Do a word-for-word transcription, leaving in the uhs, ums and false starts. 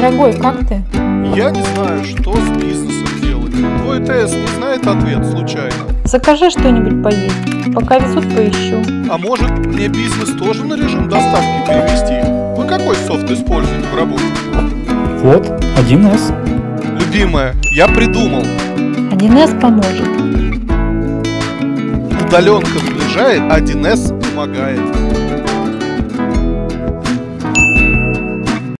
Дорогой, как ты? Я не знаю, что с бизнесом делать. Твой ТС не знает ответ случайно? Закажи что-нибудь поесть. Пока везут, поищу. А может, мне бизнес тоже на режим доставки перевести? Вы какой софт используете в работе? Вот, один эс. Любимая, я придумал. один эс поможет. Удаленка сближает, один эс помогает.